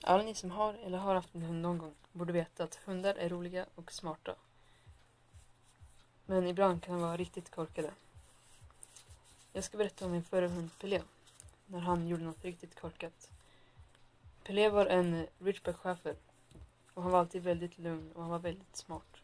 Alla ni som har eller har haft en hund någon gång borde veta att hundar är roliga och smarta. Men ibland kan de vara riktigt korkade. Jag ska berätta om min förra hund Pelé, när han gjorde något riktigt korkat. Pelé var en ridgeback schäfer och han var alltid väldigt lugn och han var väldigt smart.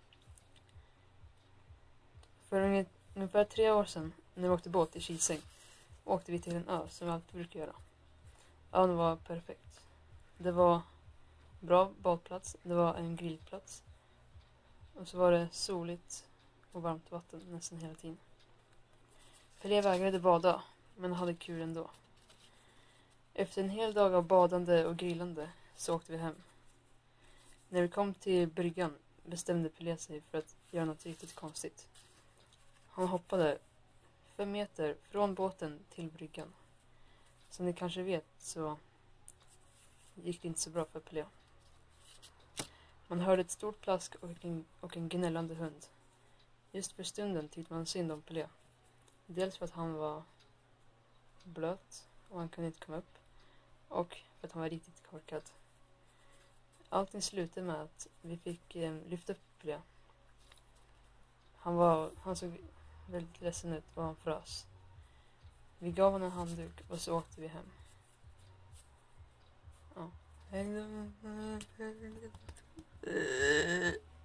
För ungefär 3 år sedan, när vi åkte båt i Kising, åkte vi till en ö som vi alltid brukar göra. Ön var perfekt. Det var bra badplats, det var en grillplats och så var det soligt och varmt vatten nästan hela tiden. Pelé vägrade bada, men hade kul ändå. Efter en hel dag av badande och grillande så åkte vi hem. När vi kom till bryggan bestämde Pelé sig för att göra något riktigt konstigt. Han hoppade 5 meter från båten till bryggan. Som ni kanske vet så gick det inte så bra för Pelé. Man hörde ett stort plask och en gnällande hund. Just för stunden tyckte man synd om Pelé. Dels för att han var blöt och han kunde inte komma upp. Och för att han var riktigt korkad. Allting slutade med att vi fick lyfta upp Pelé. Han såg väldigt ledsen ut och han frös. Vi gav honom en handduk och så åkte vi hem. Ja.